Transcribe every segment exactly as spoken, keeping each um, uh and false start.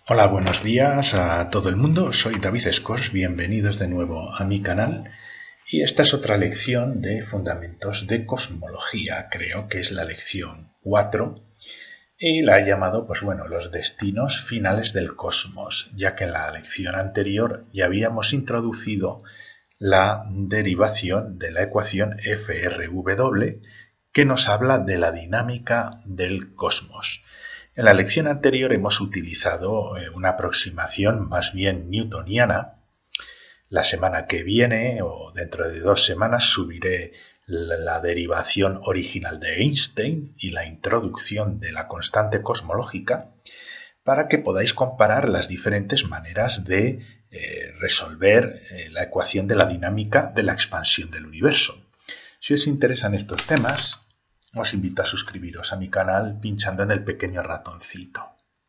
Hola, buenos días a todo el mundo. Soy David Scors, bienvenidos de nuevo a mi canal. Y esta es otra lección de Fundamentos de Cosmología, creo que es la lección cuatro. Y la he llamado, pues bueno, los destinos finales del cosmos, ya que en la lección anterior ya habíamos introducido la derivación de la ecuación F R W, que nos habla de la dinámica del cosmos. En la lección anterior hemos utilizado una aproximación más bien newtoniana. La semana que viene o dentro de dos semanas subiré la derivación original de Einstein y la introducción de la constante cosmológica para que podáis comparar las diferentes maneras de eh, resolver eh, la ecuación de la dinámica de la expansión del universo. Si os interesan estos temas, os invito a suscribiros a mi canal pinchando en el pequeño ratoncito.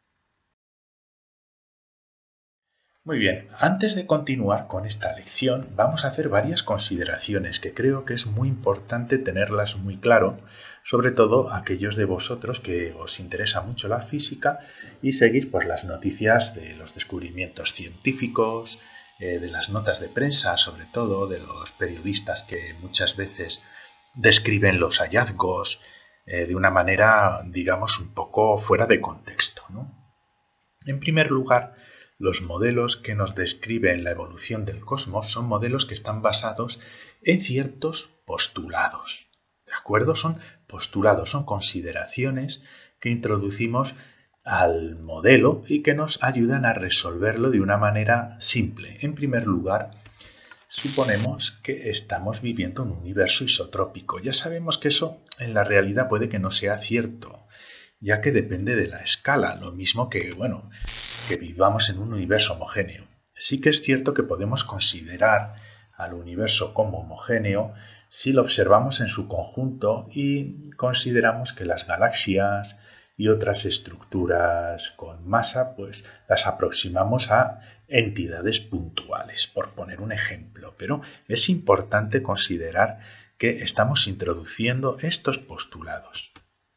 Muy bien, antes de continuar con esta lección, vamos a hacer varias consideraciones que creo que es muy importante tenerlas muy claro, sobre todo aquellos de vosotros que os interesa mucho la física y seguís pues, las noticias de los descubrimientos científicos, eh, de las notas de prensa, sobre todo de los periodistas que muchas veces describen los hallazgos eh, de una manera, digamos, un poco fuera de contexto, ¿no? En primer lugar, los modelos que nos describen la evolución del cosmos son modelos que están basados en ciertos postulados. ¿De acuerdo? Son postulados, son consideraciones que introducimos al modelo y que nos ayudan a resolverlo de una manera simple. En primer lugar, suponemos que estamos viviendo un universo isotrópico. Ya sabemos que eso en la realidad puede que no sea cierto, ya que depende de la escala, lo mismo que, bueno, que vivamos en un universo homogéneo. Sí que es cierto que podemos considerar al universo como homogéneo si lo observamos en su conjunto y consideramos que las galaxias y otras estructuras con masa, pues las aproximamos a entidades puntuales, por poner un ejemplo. Pero es importante considerar que estamos introduciendo estos postulados.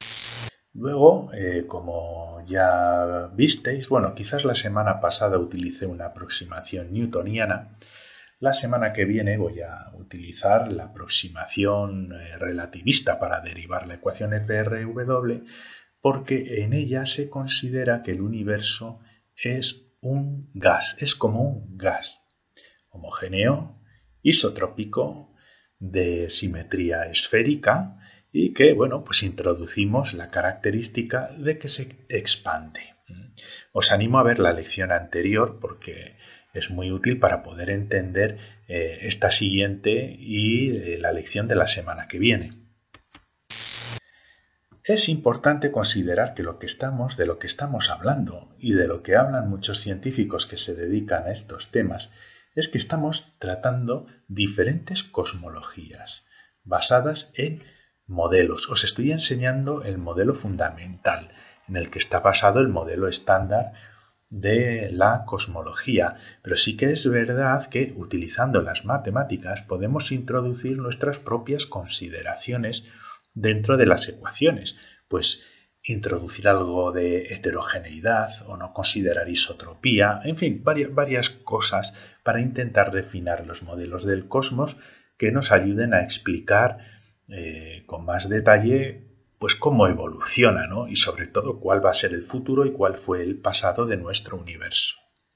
Luego, eh, como ya visteis, bueno, quizás la semana pasada utilicé una aproximación newtoniana. La semana que viene voy a utilizar la aproximación eh, relativista para derivar la ecuación F R W, porque en ella se considera que el universo es un gas, es como un gas homogéneo, isotrópico, de simetría esférica, y que, bueno, pues introducimos la característica de que se expande. Os animo a ver la lección anterior porque es muy útil para poder entender eh, esta siguiente y eh, la lección de la semana que viene. Es importante considerar que lo que estamos, de lo que estamos hablando y de lo que hablan muchos científicos que se dedican a estos temas es que estamos tratando diferentes cosmologías basadas en modelos. Os estoy enseñando el modelo fundamental en el que está basado el modelo estándar de la cosmología, pero sí que es verdad que utilizando las matemáticas podemos introducir nuestras propias consideraciones dentro de las ecuaciones, pues introducir algo de heterogeneidad o no considerar isotropía, en fin, varias, varias cosas para intentar refinar los modelos del cosmos que nos ayuden a explicar eh, con más detalle pues cómo evoluciona, ¿no? Y sobre todo cuál va a ser el futuro y cuál fue el pasado de nuestro universo.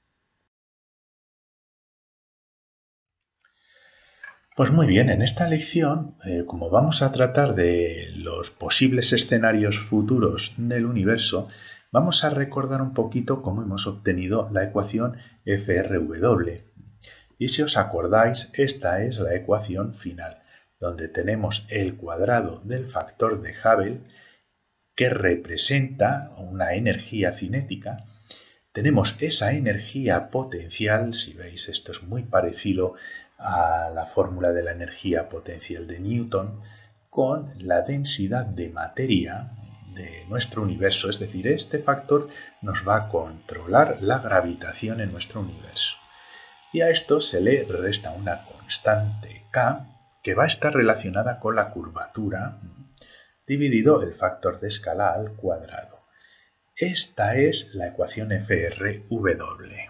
Pues muy bien, en esta lección, eh, como vamos a tratar de los posibles escenarios futuros del universo, vamos a recordar un poquito cómo hemos obtenido la ecuación F R W. Y si os acordáis, esta es la ecuación final, donde tenemos el cuadrado del factor de Hubble, que representa una energía cinética. Tenemos esa energía potencial, si veis esto es muy parecido a la fórmula de la energía potencial de Newton, con la densidad de materia de nuestro universo, es decir, este factor nos va a controlar la gravitación en nuestro universo. Y a esto se le resta una constante K que va a estar relacionada con la curvatura dividido el factor de escala al cuadrado. esta es la ecuación F R W.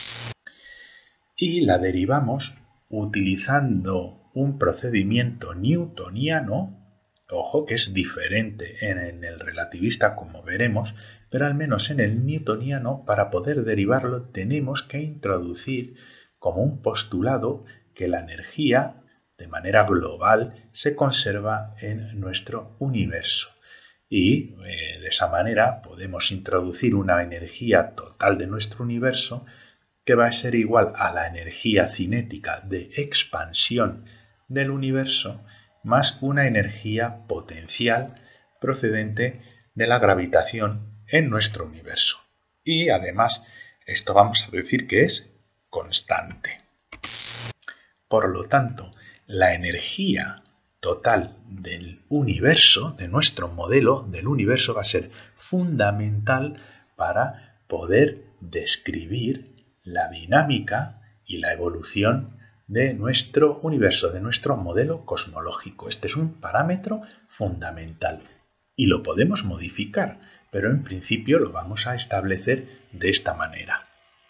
Y la derivamos utilizando un procedimiento newtoniano. Ojo que es diferente en el relativista, como veremos, pero al menos en el newtoniano, para poder derivarlo, tenemos que introducir como un postulado que la energía, de manera global, se conserva en nuestro universo. Y eh, de esa manera podemos introducir una energía total de nuestro universo que va a ser igual a la energía cinética de expansión del universo más una energía potencial procedente de la gravitación en nuestro universo. Y además, esto vamos a decir que es constante. Por lo tanto, la energía total del universo, de nuestro modelo del universo, va a ser fundamental para poder describir la dinámica y la evolución de nuestro universo, de nuestro modelo cosmológico. Este es un parámetro fundamental y lo podemos modificar, pero en principio lo vamos a establecer de esta manera.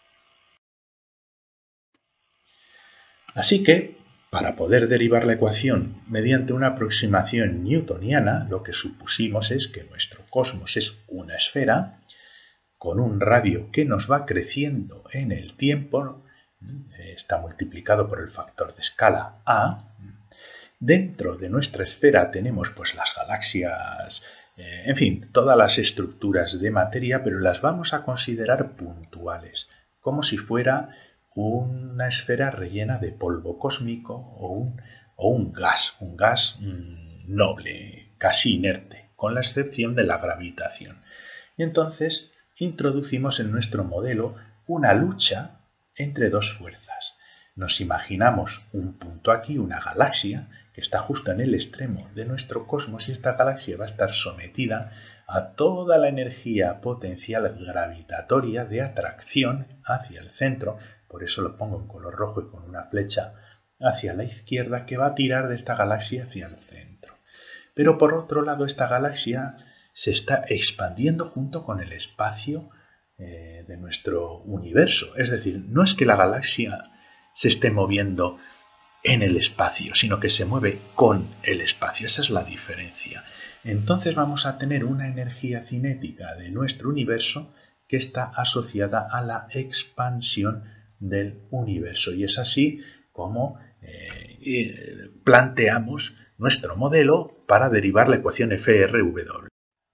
Así que, para poder derivar la ecuación mediante una aproximación newtoniana, lo que supusimos es que nuestro cosmos es una esfera con un radio que nos va creciendo en el tiempo, está multiplicado por el factor de escala A. Dentro de nuestra esfera tenemos pues las galaxias, eh, en fin, todas las estructuras de materia, pero las vamos a considerar puntuales, como si fuera una esfera rellena de polvo cósmico o un, o un gas, un gas mmm, noble, casi inerte, con la excepción de la gravitación. Y entonces introducimos en nuestro modelo una lucha entre dos fuerzas. Nos imaginamos un punto aquí, una galaxia, que está justo en el extremo de nuestro cosmos y esta galaxia va a estar sometida a toda la energía potencial gravitatoria de atracción hacia el centro, por eso lo pongo en color rojo y con una flecha hacia la izquierda que va a tirar de esta galaxia hacia el centro. Pero por otro lado esta galaxia se está expandiendo junto con el espacio eh, de nuestro universo. Es decir, no es que la galaxia se esté moviendo en el espacio, sino que se mueve con el espacio. Esa es la diferencia. Entonces vamos a tener una energía cinética de nuestro universo que está asociada a la expansión del universo. Y es así como eh, planteamos nuestro modelo para derivar la ecuación F R W.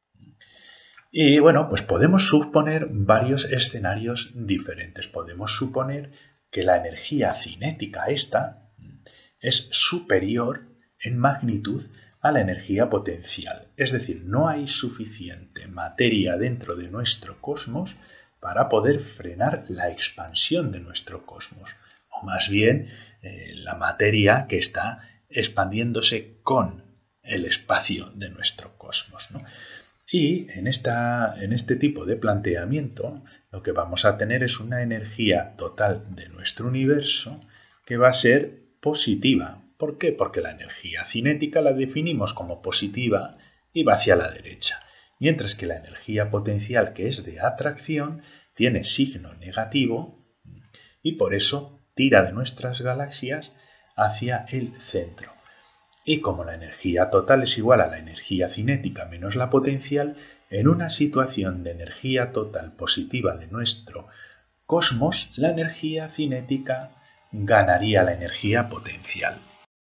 Y bueno, pues podemos suponer varios escenarios diferentes. Podemos suponer que la energía cinética esta es superior en magnitud a la energía potencial. Es decir, no hay suficiente materia dentro de nuestro cosmos para poder frenar la expansión de nuestro cosmos. O más bien, eh, la materia que está expandiéndose con el espacio de nuestro cosmos, ¿no? Y en, esta, en este tipo de planteamiento lo que vamos a tener es una energía total de nuestro universo que va a ser positiva. ¿Por qué? Porque la energía cinética la definimos como positiva y va hacia la derecha. Mientras que la energía potencial, que es de atracción, tiene signo negativo y por eso tira de nuestras galaxias hacia el centro. Y como la energía total es igual a la energía cinética menos la potencial, en una situación de energía total positiva de nuestro cosmos, la energía cinética ganaría la energía potencial.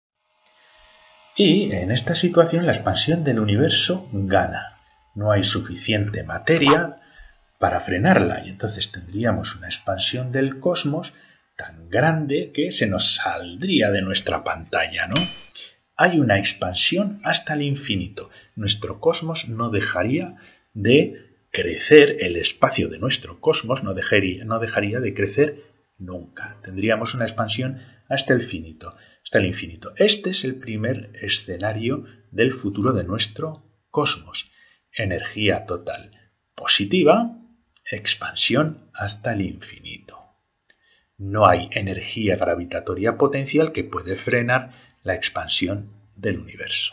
Y en esta situación la expansión del universo gana. No hay suficiente materia para frenarla y entonces tendríamos una expansión del cosmos tan grande que se nos saldría de nuestra pantalla, ¿no? Hay una expansión hasta el infinito. Nuestro cosmos no dejaría de crecer, el espacio de nuestro cosmos no dejaría, no dejaría de crecer nunca. Tendríamos una expansión hasta el infinito, hasta el infinito. Este es el primer escenario del futuro de nuestro cosmos. Energía total positiva, expansión hasta el infinito. No hay energía gravitatoria potencial que puede frenar la expansión del universo.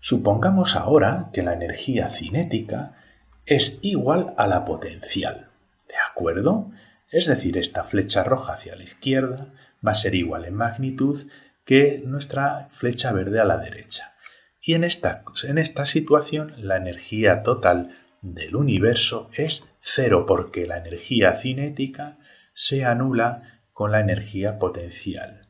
Supongamos ahora que la energía cinética es igual a la potencial, ¿de acuerdo? Es decir, esta flecha roja hacia la izquierda va a ser igual en magnitud que nuestra flecha verde a la derecha. Y en esta, en esta situación la energía total del universo es cero porque la energía cinética se anula con la energía potencial.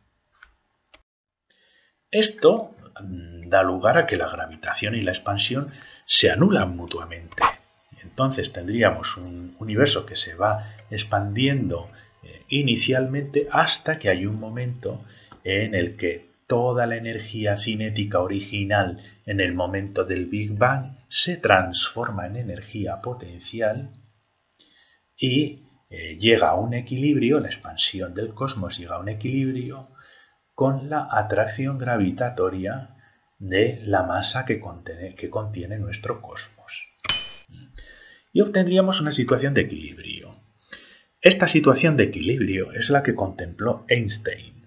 Esto da lugar a que la gravitación y la expansión se anulan mutuamente. Entonces tendríamos un universo que se va expandiendo eh, inicialmente hasta que hay un momento en el que toda la energía cinética original en el momento del Big Bang se transforma en energía potencial y eh, llega a un equilibrio, la expansión del cosmos llega a un equilibrio con la atracción gravitatoria de la masa que contiene, que contiene nuestro cosmos. Y obtendríamos una situación de equilibrio. Esta situación de equilibrio es la que contempló Einstein.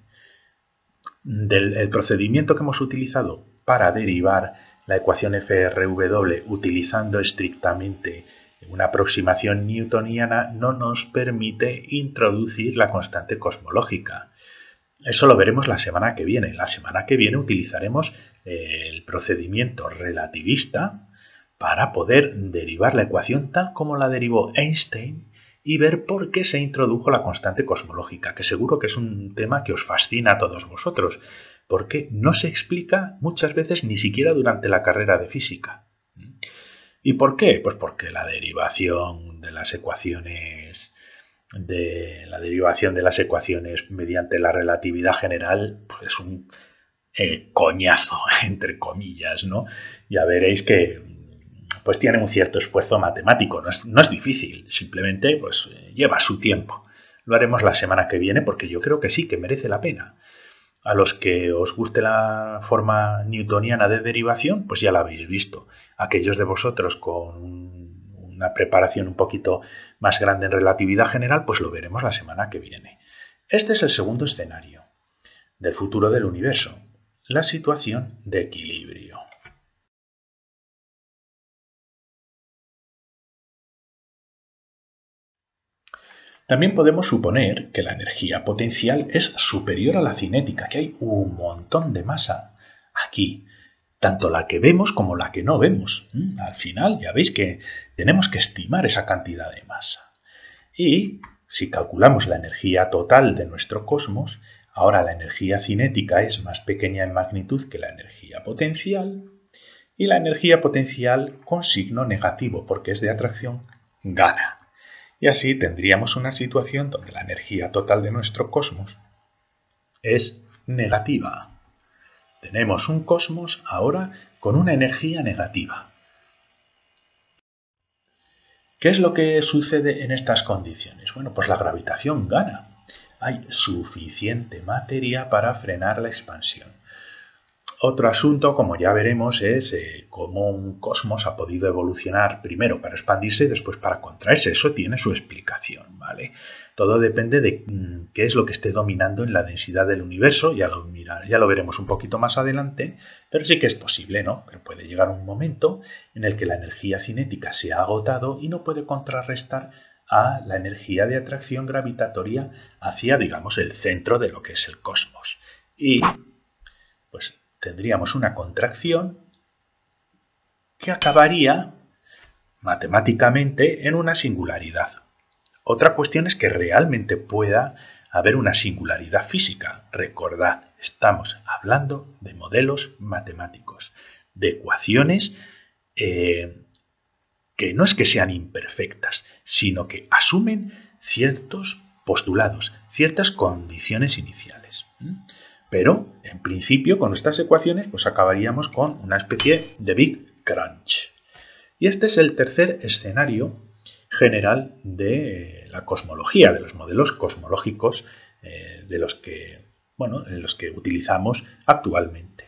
Del el procedimiento que hemos utilizado para derivar la ecuación F R W utilizando estrictamente una aproximación newtoniana no nos permite introducir la constante cosmológica. Eso lo veremos la semana que viene. La semana que viene utilizaremos el procedimiento relativista para poder derivar la ecuación tal como la derivó Einstein y ver por qué se introdujo la constante cosmológica, que seguro que es un tema que os fascina a todos vosotros, porque no se explica muchas veces ni siquiera durante la carrera de física. ¿Y por qué? Pues porque la derivación de las ecuaciones de la derivación de las ecuaciones mediante la relatividad general pues es un eh, coñazo, entre comillas, ¿no? Ya veréis que pues tiene un cierto esfuerzo matemático, no es, no es difícil, simplemente pues lleva su tiempo. Lo haremos la semana que viene porque yo creo que sí, que merece la pena. A los que os guste la forma newtoniana de derivación, pues ya la habéis visto. Aquellos de vosotros con una preparación un poquito más grande en relatividad general, pues lo veremos la semana que viene. Este es el segundo escenario del futuro del universo, la situación de equilibrio. También podemos suponer que la energía potencial es superior a la cinética, que hay un montón de masa aquí, tanto la que vemos como la que no vemos. Al final ya veis que tenemos que estimar esa cantidad de masa. Y si calculamos la energía total de nuestro cosmos, ahora la energía cinética es más pequeña en magnitud que la energía potencial, y la energía potencial con signo negativo, porque es de atracción, gana. Y así tendríamos una situación donde la energía total de nuestro cosmos es negativa. Tenemos un cosmos ahora con una energía negativa. ¿Qué es lo que sucede en estas condiciones? Bueno, pues la gravitación gana. Hay suficiente materia para frenar la expansión. Otro asunto, como ya veremos, es eh, cómo un cosmos ha podido evolucionar primero para expandirse y después para contraerse. Eso tiene su explicación, ¿vale? Todo depende de mm, qué es lo que esté dominando en la densidad del universo. Ya lo, mira, ya lo veremos un poquito más adelante, pero sí que es posible, ¿no? Pero puede llegar un momento en el que la energía cinética se ha agotado y no puede contrarrestar a la energía de atracción gravitatoria hacia, digamos, el centro de lo que es el cosmos. Y, pues, tendríamos una contracción que acabaría matemáticamente en una singularidad. Otra cuestión es que realmente pueda haber una singularidad física. Recordad, estamos hablando de modelos matemáticos, de ecuaciones eh, que no es que sean imperfectas, sino que asumen ciertos postulados, ciertas condiciones iniciales. Pero, en principio, con nuestras ecuaciones, pues acabaríamos con una especie de Big Crunch. Y este es el tercer escenario general de la cosmología, de los modelos cosmológicos eh, de los que, bueno, en los que utilizamos actualmente.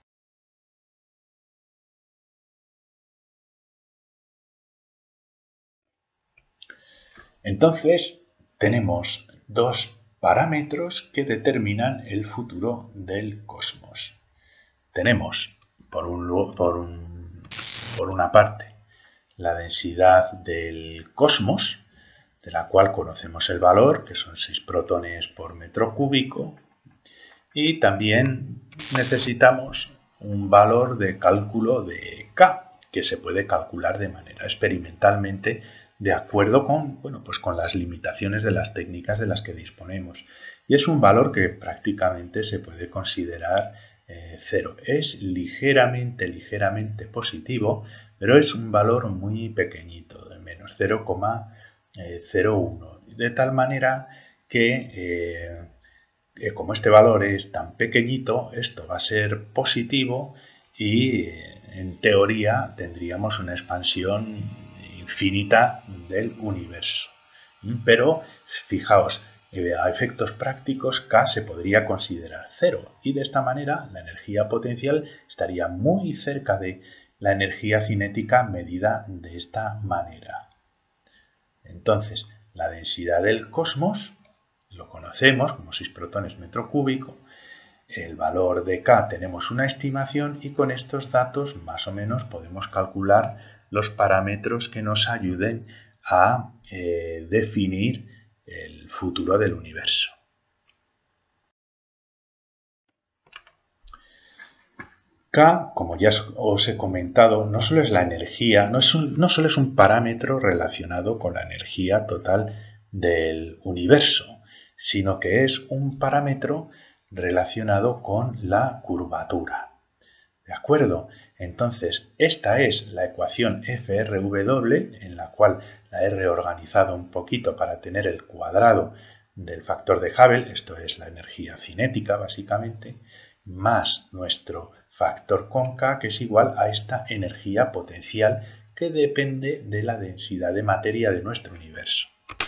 Entonces, tenemos dos parámetros que determinan el futuro del cosmos. Tenemos, por, un, por, un, por una parte, la densidad del cosmos, de la cual conocemos el valor, que son seis protones por metro cúbico, y también necesitamos un valor de cálculo de K, que se puede calcular de manera experimentalmente de acuerdo con, bueno, pues con las limitaciones de las técnicas de las que disponemos. Y es un valor que prácticamente se puede considerar eh, cero. Es ligeramente, ligeramente positivo, pero es un valor muy pequeñito, de menos cero coma cero uno. De tal manera que, eh, que como este valor es tan pequeñito, esto va a ser positivo y eh, en teoría tendríamos una expansión infinita del universo. Pero fijaos, a efectos prácticos K se podría considerar cero y de esta manera la energía potencial estaría muy cerca de la energía cinética medida de esta manera. Entonces, la densidad del cosmos lo conocemos como seis protones metro cúbico. El valor de K tenemos una estimación y con estos datos más o menos podemos calcular los parámetros que nos ayuden a eh, definir el futuro del universo. K, como ya os he comentado, no solo es la energía, no, es un, no solo es un parámetro relacionado con la energía total del universo, sino que es un parámetro relacionado con la curvatura. ¿De acuerdo? Entonces, esta es la ecuación F R W, en la cual la he reorganizado un poquito para tener el cuadrado del factor de Hubble, esto es la energía cinética básicamente, más nuestro factor con K, que es igual a esta energía potencial que depende de la densidad de materia de nuestro universo.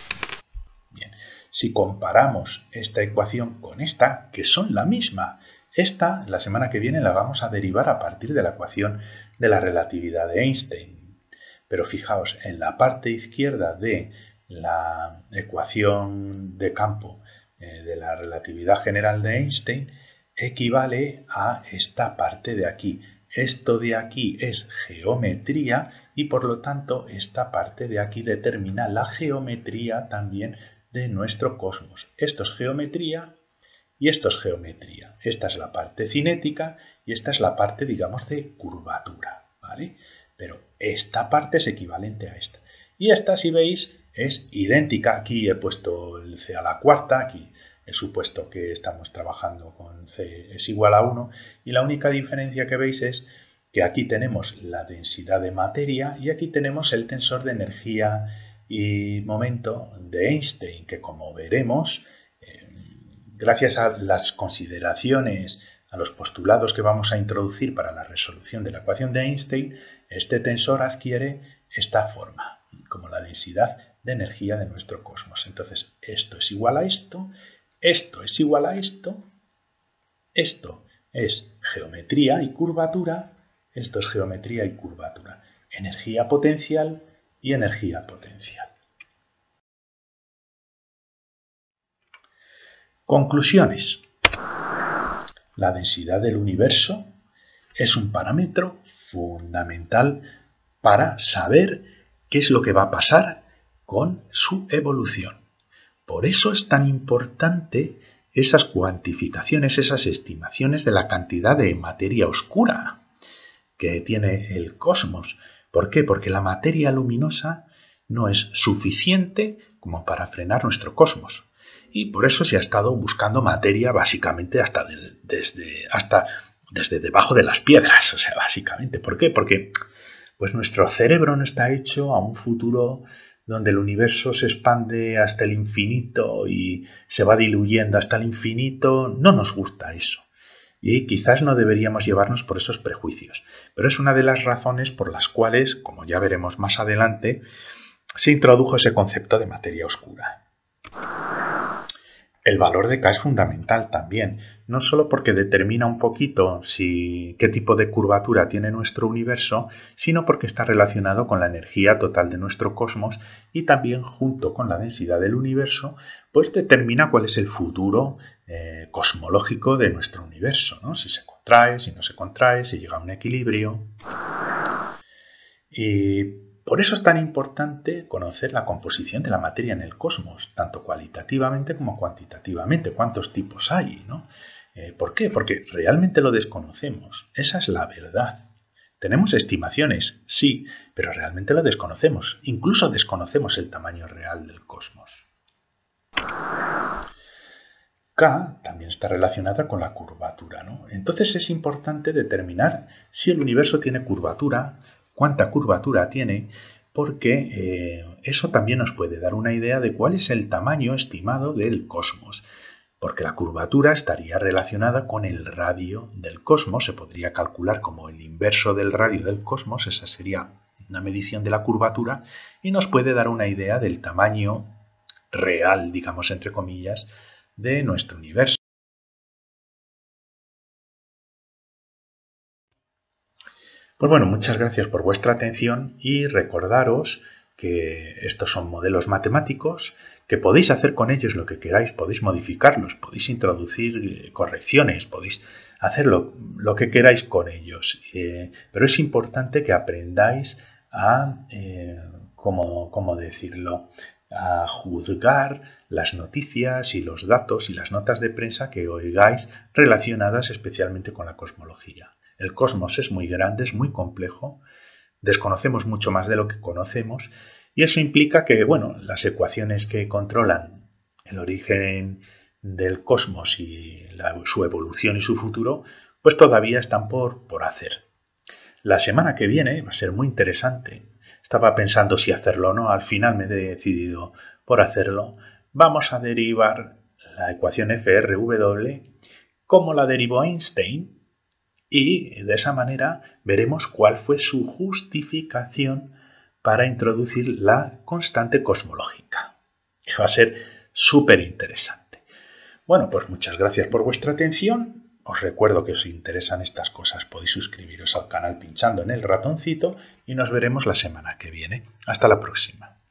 Bien, si comparamos esta ecuación con esta, que son la misma, esta la semana que viene la vamos a derivar a partir de la ecuación de la relatividad de Einstein. Pero fijaos, en la parte izquierda de la ecuación de campo eh, de la relatividad general de Einstein equivale a esta parte de aquí. Esto de aquí es geometría y por lo tanto esta parte de aquí determina la geometría también de nuestro cosmos. Esto es geometría y esto es geometría. Esta es la parte cinética y esta es la parte, digamos, de curvatura, ¿vale? Pero esta parte es equivalente a esta. Y esta, si veis, es idéntica. Aquí he puesto el C a la cuarta, aquí he supuesto que estamos trabajando con C es igual a uno y la única diferencia que veis es que aquí tenemos la densidad de materia y aquí tenemos el tensor de energía y momento de Einstein, que como veremos, eh, gracias a las consideraciones, a los postulados que vamos a introducir para la resolución de la ecuación de Einstein, este tensor adquiere esta forma, como la densidad de energía de nuestro cosmos. Entonces, esto es igual a esto, esto es igual a esto, esto es geometría y curvatura, esto es geometría y curvatura, energía potencial y energía potencial. Conclusiones. La densidad del universo es un parámetro fundamental para saber qué es lo que va a pasar con su evolución. Por eso es tan importante esas cuantificaciones, esas estimaciones de la cantidad de materia oscura que tiene el cosmos. ¿Por qué? Porque la materia luminosa no es suficiente como para frenar nuestro cosmos. Y por eso se ha estado buscando materia básicamente hasta, de, desde, hasta desde debajo de las piedras. O sea, básicamente. ¿Por qué? Porque pues nuestro cerebro no está hecho a un futuro donde el universo se expande hasta el infinito y se va diluyendo hasta el infinito. No nos gusta eso. Y quizás no deberíamos llevarnos por esos prejuicios. Pero es una de las razones por las cuales, como ya veremos más adelante, se introdujo ese concepto de materia oscura. El valor de K es fundamental también, no solo porque determina un poquito si, qué tipo de curvatura tiene nuestro universo, sino porque está relacionado con la energía total de nuestro cosmos y también junto con la densidad del universo, pues determina cuál es el futuro eh, cosmológico de nuestro universo, ¿no? Si se contrae, si no se contrae, si llega a un equilibrio. Y por eso es tan importante conocer la composición de la materia en el cosmos, tanto cualitativamente como cuantitativamente. ¿Cuántos tipos hay, ¿no? Eh, ¿Por qué? Porque realmente lo desconocemos. Esa es la verdad. Tenemos estimaciones, sí, pero realmente lo desconocemos. Incluso desconocemos el tamaño real del cosmos. K también está relacionada con la curvatura, ¿no? Entonces es importante determinar si el universo tiene curvatura, cuánta curvatura tiene, porque eh, eso también nos puede dar una idea de cuál es el tamaño estimado del cosmos. Porque la curvatura estaría relacionada con el radio del cosmos, se podría calcular como el inverso del radio del cosmos, esa sería una medición de la curvatura, y nos puede dar una idea del tamaño real, digamos entre comillas, de nuestro universo. Pues bueno, muchas gracias por vuestra atención y recordaros que estos son modelos matemáticos, que podéis hacer con ellos lo que queráis, podéis modificarlos, podéis introducir correcciones, podéis hacer lo, lo que queráis con ellos. Eh, pero es importante que aprendáis a, eh, ¿cómo, cómo decirlo?, a juzgar las noticias y los datos y las notas de prensa que oigáis relacionadas especialmente con la cosmología. El cosmos es muy grande, es muy complejo, desconocemos mucho más de lo que conocemos y eso implica que, bueno, las ecuaciones que controlan el origen del cosmos y la, su evolución y su futuro, pues todavía están por, por hacer. La semana que viene va a ser muy interesante. Estaba pensando si hacerlo o no, al final me he decidido por hacerlo. Vamos a derivar la ecuación F R W como la derivó Einstein y de esa manera veremos cuál fue su justificación para introducir la constante cosmológica, que va a ser súper interesante. Bueno, pues muchas gracias por vuestra atención. Os recuerdo que os interesan estas cosas, podéis suscribiros al canal pinchando en el ratoncito y nos veremos la semana que viene. Hasta la próxima.